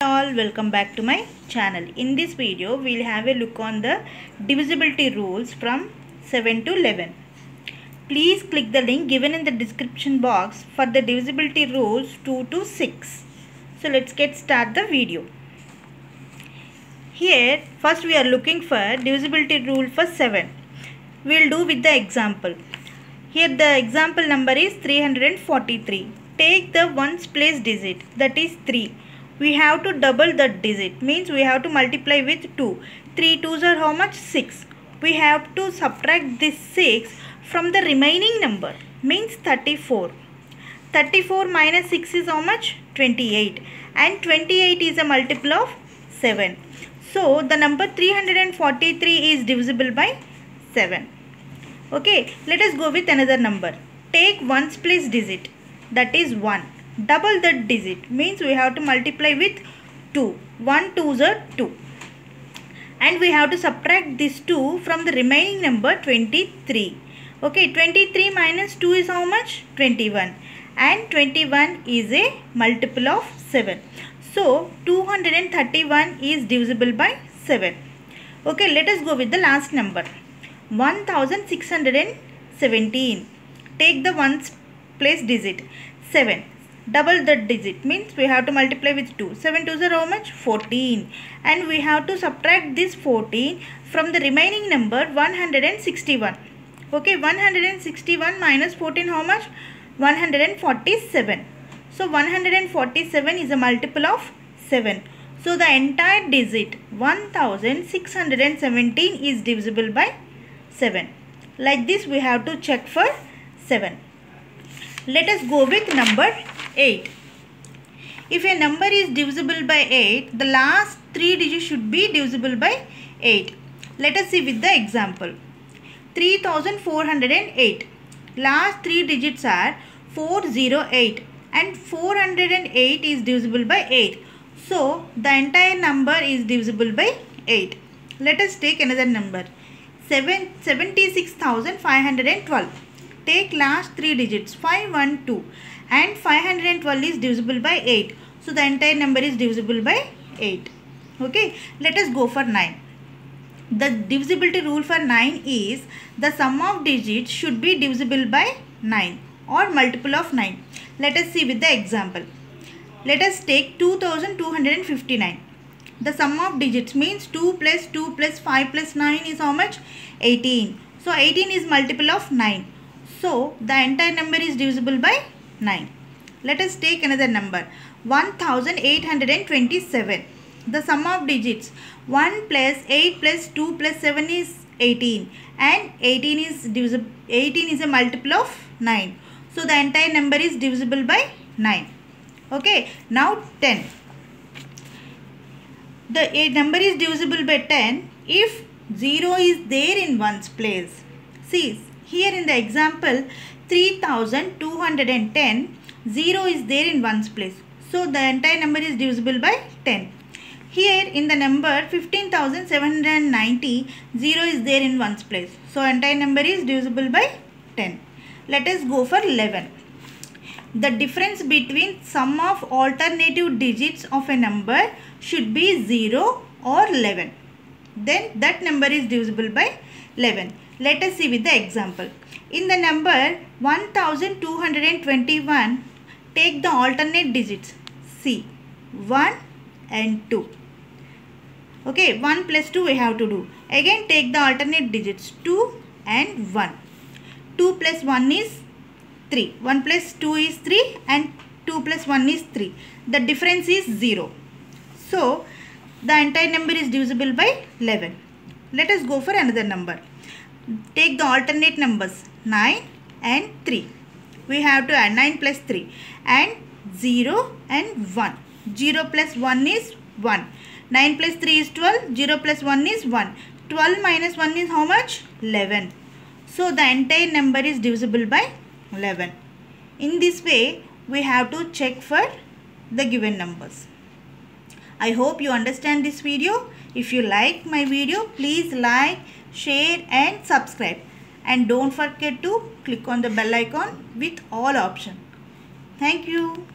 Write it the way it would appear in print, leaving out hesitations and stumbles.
All, welcome back to my channel. In this video we'll have a look on the divisibility rules from 7 to 11. Please click the link given in the description box for the divisibility rules 2 to 6. So let's get start the video. Here first we are looking for divisibility rule for 7. We'll do with the example. Here the example number is 343. Take the ones place digit, that is 3. We have to double that digit, means we have to multiply with 2. 3 2s are how much? 6. We have to subtract this 6 from the remaining number, means 34. 34 minus 6 is how much? 28. And 28 is a multiple of 7. So the number 343 is divisible by 7. Okay, let us go with another number. Take ones place digit, that is 1. Double that digit, means we have to multiply with 2. 1 2s are 2. And we have to subtract this 2 from the remaining number 23. Okay, 23 minus 2 is how much? 21. And 21 is a multiple of 7. So 231 is divisible by 7. Okay, let us go with the last number. 1617. Take the ones place digit, 7. Double that digit, means we have to multiply with 2. 7 2s are how much? 14. And we have to subtract this 14 from the remaining number 161. Okay, 161 minus 14 how much? 147. So 147 is a multiple of 7. So the entire digit 1617 is divisible by 7. Like this we have to check for 7. Let us go with number 8. If a number is divisible by 8, the last 3 digits should be divisible by 8. Let us see with the example. 3408. Last 3 digits are 408 and 408 is divisible by 8. So the entire number is divisible by 8. Let us take another number. 76,512. Take last 3 digits 512 and 512 is divisible by 8. So the entire number is divisible by 8. Okay, let us go for 9. The divisibility rule for 9 is the sum of digits should be divisible by 9 or multiple of 9. Let us see with the example. Let us take 2259. The sum of digits means 2 plus 2 plus 5 plus 9 is how much? 18. So 18 is multiple of 9. So the entire number is divisible by 9. Let us take another number. 1827. The sum of digits 1 plus 8 plus 2 plus 7 is 18. And 18 is a multiple of 9. So the entire number is divisible by 9. Okay. Now 10. The number is divisible by 10 if 0 is there in ones place. See, here in the example 3210, 0 is there in ones place. So the entire number is divisible by 10. Here in the number 15,790, 0 is there in ones place. So entire number is divisible by 10. Let us go for 11. The difference between sum of alternative digits of a number should be 0 or 11. Then that number is divisible by 11. Let us see with the example. In the number 1221, take the alternate digits. See, 1 and 2. Okay, 1 plus 2 we have to do. Again take the alternate digits 2 and 1. 2 plus 1 is 3. 1 plus 2 is 3 and 2 plus 1 is 3. The difference is 0. So the entire number is divisible by 11. Let us go for another number. Take the alternate numbers 9 and 3. We have to add 9 plus 3 and 0 and 1. 0 plus 1 is 1. 9 plus 3 is 12. 0 plus 1 is 1. 12 minus 1 is how much? 11. So the entire number is divisible by 11. In this way we have to check for the given numbers. I hope you understand this video. If you like my video, please like, share and subscribe. And don't forget to click on the bell icon with all options. Thank you.